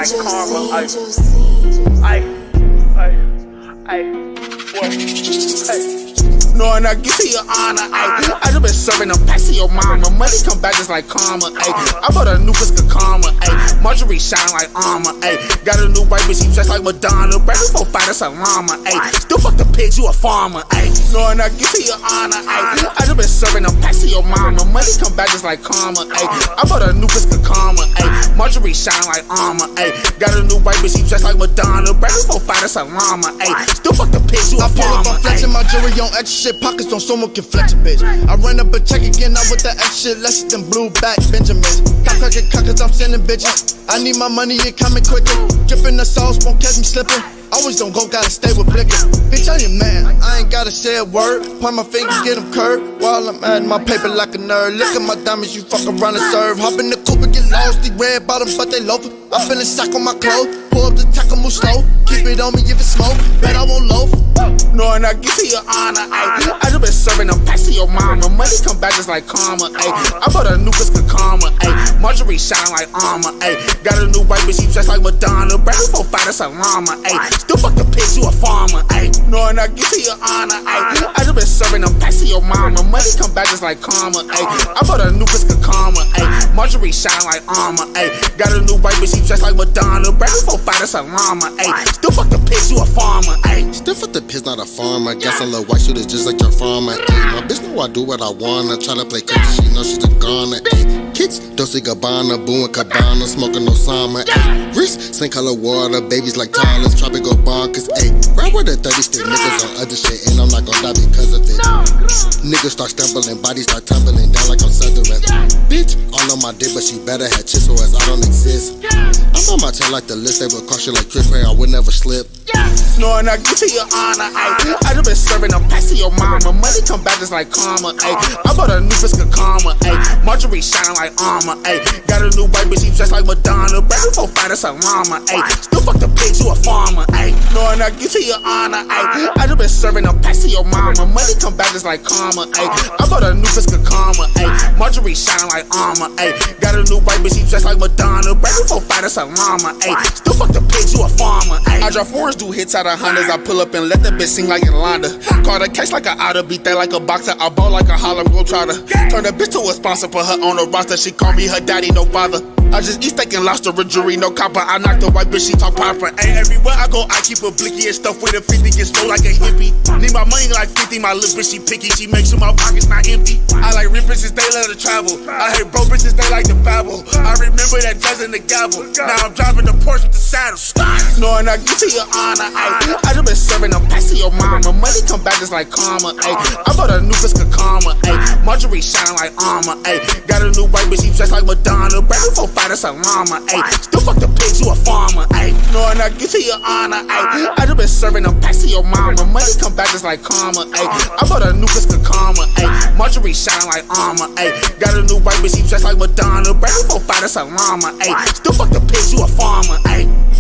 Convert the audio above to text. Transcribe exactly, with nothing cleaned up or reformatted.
like karma. Ay, ay, ay, boy, ay. Knowing I give you your honor, ayy. I just been serving them packs to your mama. Money come back just like karma, ayy. I bought a new biscuit karma, ayy. Marjorie shine like armor, ayy. Got a new white bitch, she dressed like Madonna. Brand new four five, that's a llama, ayy. Still fuck the pigs, you a farmer, ayy. Knowing I give you your honor, ayy. I just been serving them packs to your mama. Money come back just like karma, ayy. I bought a new biscuit karma, ayy. Marjorie shine like armor, ayy. Got a new white bitch, she dressed like Madonna. Brand new four five, that's a llama, ayy. Still fuck the pigs, you a farmer, ayy. Flexing my jewelry on extra shit, pockets on someone can flex a bitch. I ran up a check again, out with that extra shit, less than blue back Benjamins. Cock, cock, cock, cause I'm sending bitches. I need my money, it coming quicker. Dripping the sauce, won't catch me slipping. Always don't go, gotta stay with blicker. Bitch, I am man, I ain't gotta say a word. Point my fingers, get them curved. While I'm adding my paper like a nerd. Look at my diamonds, you fuck around and serve. Hop in the coupe and get lost, these red bottoms, but they loaf. I feelin' sack on my clothes. Pull up the tackle, move slow. Keep it on me if it smoke, bet I won't loaf. Knowing I give you your honor, ayy. I just been serving them packs to your mama. Money come back just like karma, ayy. I bought a new biscuit karma, ayy. Marjorie shine like armor, ayy. Got a new white bitch, she dressed like Madonna. Brand new four five, that's a llama, ayy. Still fuck the pigs, you a farmer, ayy. Knowing I give you your honor, ayy. I just been serving them packs to your mama. Money come back just like karma, ayy. I bought a new biscuit karma, ayy. Marjorie shine like armor, ayy. Got a new white bitch, she dressed like Madonna. Brand new four five, that's a llama, ayy. Still fuck the pigs, you a farmer, ayy. Still fuck the pigs, not a farmer. Got some little white shooter just like your farmer. Ay, my bitch know I do what I wanna. Try to play cookie, she know she's a goner. Ay, kids, Dolce Gabbana, Boo and Cabana, smoking Osama. Ay, wrist, same color water, babies like toddlers, tropical bonkers. Ay, ride with the thirty stick niggas on other shit, and I'm not gonna die because of it. Niggas start stumbling, bodies start tumbling down like I'm Sunderland. Bitch, all on my dick, but she better have chisel as I don't exist. I'm on my tail like the list, they would caution like Chris Ray, I would never slip. Knowing I give you your honor, ayy. I just been serving them packs to your mama. Money come back just like karma, ayy. I bought a new biscuit karma, ayy. Marjorie shine like armor, ayy. Got a new white bitch, she dressed like Madonna. Brand new four five, that's a llama, ayy. Still fuck the pigs, you a farmer, ayy. Knowing I give you your honor, ayy. I just been serving them packs to your mama. Money come back just like karma, ayy. I bought a new biscuit karma, ayy. Marjorie shine like armor, ayy. Got a new white bitch, she dressed like Madonna. Brand new four five, that's a llama, ayy. Still fuck the pigs, you a farmer, ayy. I drop foreigns, do hits out of Hondas. I pull up and let the bitch sing like Yolanda. Call the case like an otter, beat that like a boxer. I ball like a Harlem Globetrotter. Turn the bitch to a sponsor, put her on the roster. She call me her daddy, no father. I just eat steak and lobster with jewelry, no copper. I knock the white bitch, she talk proper. Ain't everywhere I go, I keep a blicky and stuff with a fifty, get slow like a hippie. Need my money like fifty, my little bitch, she picky. She makes sure my pockets not empty. I like rich bitches, they love to travel. I hate broke bitches, they like to babble. I remember that jazz and the gavel. Now I'm driving the Porsche with the saddle. Knowing I give you your honor, ayy. I just been serving them packs to your mama. Money come back just like karma, ayy. I bought a new biscuit karma, ayy. Marjorie shine like armor, ayy. Got a new white bitch, she dressed like Madonna. Brand new four five, that's a llama, ayy. Still fuck the pigs, you a farmer, ayy. Knowing I give you your honor, ayy. I just been serving them packs to your mama. Money come back just like karma, ayy. I bought a new biscuit karma, ayy. Marjorie shine like armor, ayy. Got a new white bitch, she dressed like Madonna. Brand new four five, that's a llama, ayy. Still fuck the pigs, you a farmer, ayy.